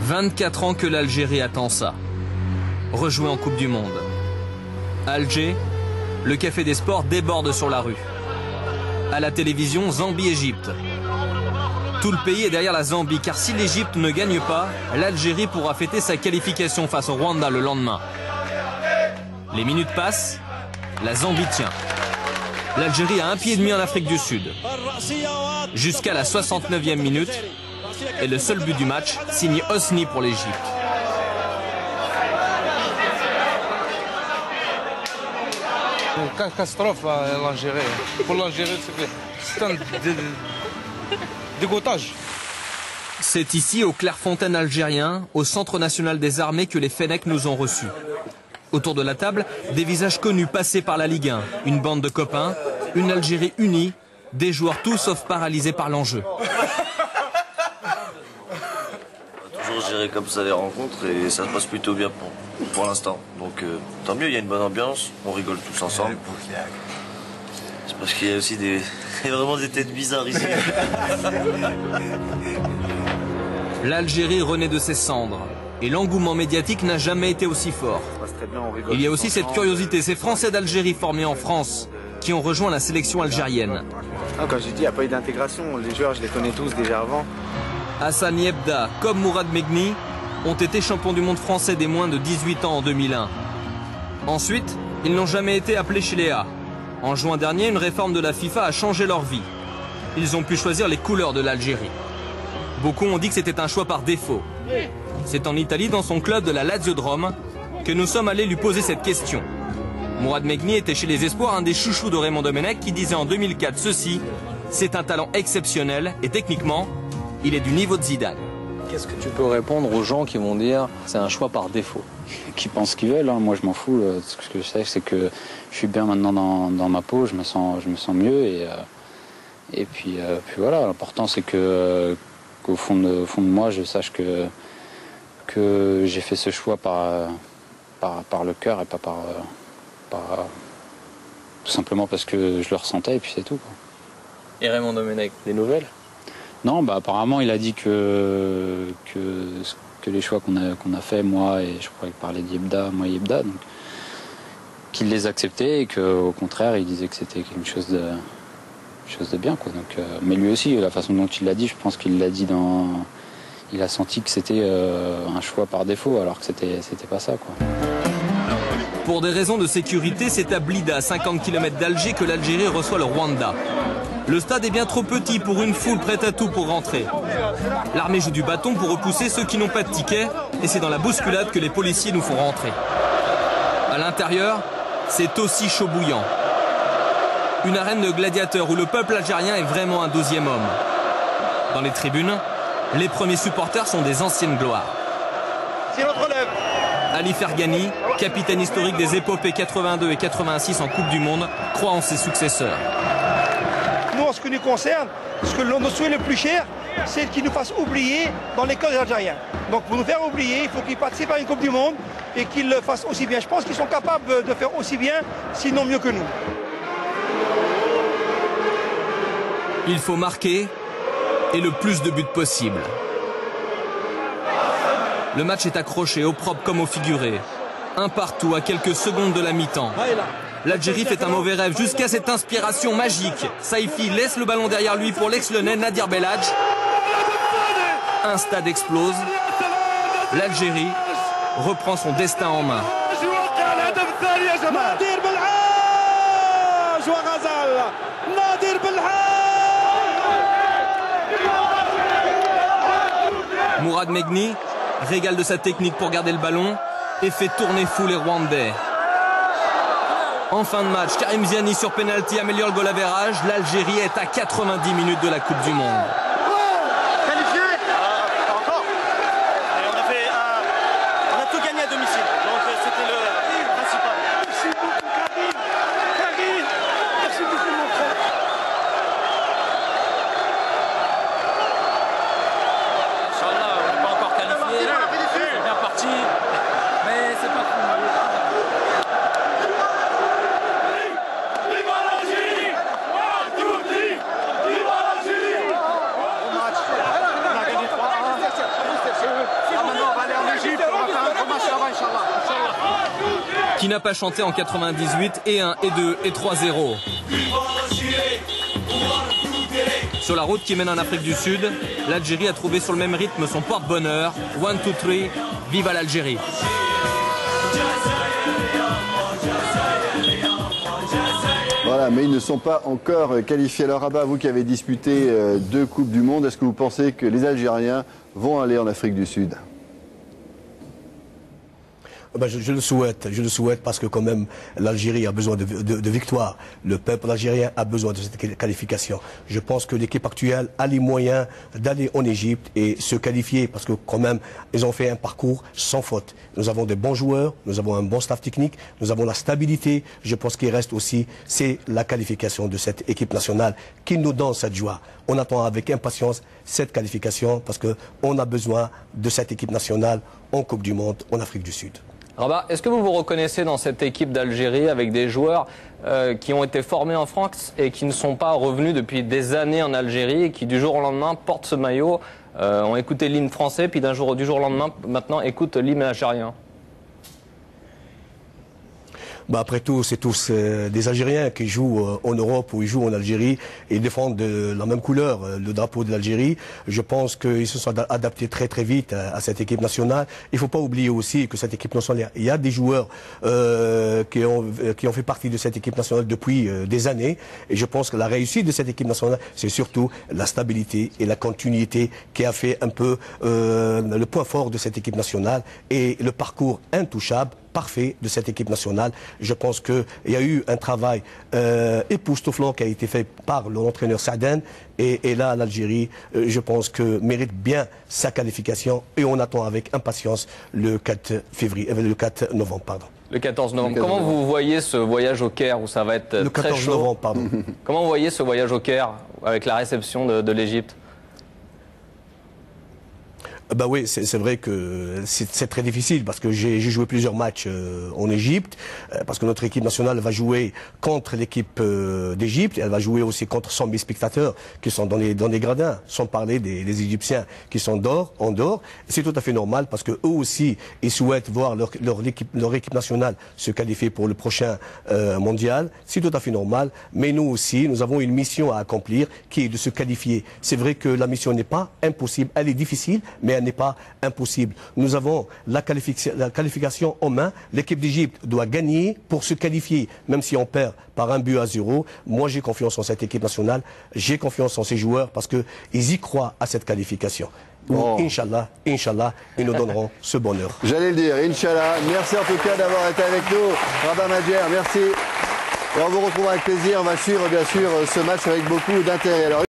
24 ans que l'Algérie attend ça. Rejouer en Coupe du Monde. À Alger, le Café des Sports déborde sur la rue. À la télévision, Zambie-Égypte. Tout le pays est derrière la Zambie, car si l'Égypte ne gagne pas, l'Algérie pourra fêter sa qualification face au Rwanda le lendemain. Les minutes passent, la Zambie tient. L'Algérie a un pied et demi en Afrique du Sud. Jusqu'à la 69e minute, et le seul but du match, signé Hosni pour l'Égypte. Une catastrophe l'Algérie. Pour l'Algérie, c'est un dégoûtage. C'est ici, au Clairefontaine algérien, au Centre national des armées, que les Fennecs nous ont reçus. Autour de la table, des visages connus passés par la Ligue 1, une bande de copains, une Algérie unie, des joueurs tous sauf paralysés par l'enjeu. Toujours gérer comme ça les rencontres et ça se passe plutôt bien pour l'instant. Donc tant mieux, il y a une bonne ambiance, on rigole tous ensemble. C'est parce qu'il y a aussi vraiment des têtes bizarres ici. L'Algérie renaît de ses cendres et l'engouement médiatique n'a jamais été aussi fort. Il y a aussi cette curiosité, ces Français d'Algérie formés en France qui ont rejoint la sélection algérienne. Quand j'ai dit il n'y a pas eu d'intégration, les joueurs je les connais tous déjà avant. Hassan Yebda comme Mourad Megni ont été champions du monde français des moins de 18 ans en 2001. Ensuite, ils n'ont jamais été appelés chez les A. En juin dernier, une réforme de la FIFA a changé leur vie. Ils ont pu choisir les couleurs de l'Algérie. Beaucoup ont dit que c'était un choix par défaut. C'est en Italie, dans son club de la Lazio de Rome, que nous sommes allés lui poser cette question. Mourad Megni était chez les Espoirs, un des chouchous de Raymond Domenech, qui disait en 2004 ceci: c'est un talent exceptionnel et techniquement, il est du niveau de Zidane. Qu'est-ce que tu peux répondre aux gens qui vont dire c'est un choix par défaut? Qui pensent ce qu'ils veulent, hein. Moi je m'en fous. Ce que je sais, c'est que je suis bien maintenant dans ma peau, je me sens mieux et puis voilà. L'important c'est qu'au fond de moi, je sache que j'ai fait ce choix par le cœur et pas par tout simplement parce que je le ressentais et puis c'est tout, quoi. Et Raymond Domenech, des nouvelles? Non, apparemment il a dit que les choix qu'on a fait, moi et je crois qu'il parlait d'Yebda, moi et Yebda, donc qu'il les acceptait et qu'au contraire il disait que c'était quelque chose de bien, quoi. Donc, mais lui aussi, la façon dont il l'a dit, je pense qu'il l'a dit il a senti que c'était un choix par défaut alors que c'était pas ça, quoi. Pour des raisons de sécurité, c'est à Blida, 50 km d'Alger, que l'Algérie reçoit le Rwanda. Le stade est bien trop petit pour une foule prête à tout pour rentrer. L'armée joue du bâton pour repousser ceux qui n'ont pas de ticket et c'est dans la bousculade que les policiers nous font rentrer. À l'intérieur, c'est aussi chaud bouillant. Une arène de gladiateurs où le peuple algérien est vraiment un 12e homme. Dans les tribunes, les premiers supporters sont des anciennes gloires. C'est notre relève. Ali Fergani, capitaine historique des épopées 82 et 86 en Coupe du Monde, croit en ses successeurs. Nous, en ce qui nous concerne, notre souhait le plus cher, c'est qu'ils nous fassent oublier dans les cœurs des Algériens. Donc pour nous faire oublier, il faut qu'ils participent à une Coupe du Monde et qu'ils le fassent aussi bien. Je pense qu'ils sont capables de faire aussi bien, sinon mieux que nous. Il faut marquer et le plus de buts possible. Le match est accroché au propre comme au figuré. Un partout à quelques secondes de la mi-temps. L'Algérie fait un mauvais rêve jusqu'à cette inspiration magique. Saifi laisse le ballon derrière lui pour l'ex-Lyonnais Nadir Belhadj. Un stade explose. L'Algérie reprend son destin en main. Mourad Megni régale de sa technique pour garder le ballon et fait tourner fou les Rwandais. En fin de match, Karim Ziani sur penalty améliore le goal average. L'Algérie est à 90 minutes de la Coupe du Monde. Qualifié encore. On a tout gagné à domicile, donc c'était le principal. Merci beaucoup Karim. Karim, merci beaucoup mon frère. Inch'Allah, on n'est pas encore qualifié. C'est bien parti, mais c'est pas cool. Qui n'a pas chanté en 98 et 1 et 2 et 3-0. Sur la route qui mène en Afrique du Sud, l'Algérie a trouvé sur le même rythme son porte-bonheur. 1, 2, 3, viva l'Algérie. Voilà, mais ils ne sont pas encore qualifiés. Alors Rabat, vous qui avez disputé 2 Coupes du Monde, est-ce que vous pensez que les Algériens vont aller en Afrique du Sud ? Ben je le souhaite parce que quand même l'Algérie a besoin de victoires. Le peuple algérien a besoin de cette qualification. Je pense que l'équipe actuelle a les moyens d'aller en Égypte et se qualifier parce que quand même ils ont fait un parcours sans faute. Nous avons des bons joueurs, nous avons un bon staff technique, nous avons la stabilité. Je pense qu'il reste aussi, c'est la qualification de cette équipe nationale qui nous donne cette joie. On attend avec impatience cette qualification parce qu'on a besoin de cette équipe nationale en Coupe du Monde en Afrique du Sud. Rabat, est-ce que vous vous reconnaissez dans cette équipe d'Algérie avec des joueurs qui ont été formés en France et qui ne sont pas revenus depuis des années en Algérie et qui du jour au lendemain portent ce maillot, ont écouté l'hymne français, puis du jour au lendemain maintenant écoutent l'hymne algérien? Après tout, c'est tous des Algériens qui jouent en Europe ou ils jouent en Algérie et ils défendent la même couleur, le drapeau de l'Algérie. Je pense qu'ils se sont adaptés très très vite à cette équipe nationale. Il ne faut pas oublier aussi que cette équipe nationale, il y a des joueurs qui ont fait partie de cette équipe nationale depuis des années. Et je pense que la réussite de cette équipe nationale, c'est surtout la stabilité et la continuité qui a fait un peu le point fort de cette équipe nationale et le parcours intouchable, parfait de cette équipe nationale. Je pense qu'il y a eu un travail époustouflant qui a été fait par l'entraîneur Saaden et là l'Algérie, je pense que mérite bien sa qualification et on attend avec impatience le 4 novembre. Pardon. Le 14 novembre. Comment vous voyez ce voyage au Caire où ça va être le 14 très chaud novembre, pardon. Comment vous voyez ce voyage au Caire avec la réception de l'Égypte? Bah oui, c'est vrai que c'est très difficile parce que j'ai joué plusieurs matchs en Égypte, parce que notre équipe nationale va jouer contre l'équipe d'Égypte, elle va jouer aussi contre 100 000 spectateurs qui sont dans les gradins, sans parler des Égyptiens qui sont en dehors. C'est tout à fait normal parce que eux aussi, ils souhaitent voir leur équipe nationale se qualifier pour le prochain mondial. C'est tout à fait normal, mais nous aussi, nous avons une mission à accomplir qui est de se qualifier. C'est vrai que la mission n'est pas impossible, elle est difficile, mais elle n'est pas impossible. Nous avons la qualification en main. L'équipe d'Égypte doit gagner pour se qualifier, même si on perd par 1-0. Moi, j'ai confiance en cette équipe nationale. J'ai confiance en ces joueurs parce qu'ils y croient à cette qualification. Oh. Inch'Allah, ils nous donneront ce bonheur. J'allais le dire, Inch'Allah. Merci en tout cas d'avoir été avec nous. Rabat Madjer, merci. Et on vous retrouve avec plaisir. On va suivre bien sûr ce match avec beaucoup d'intérêt.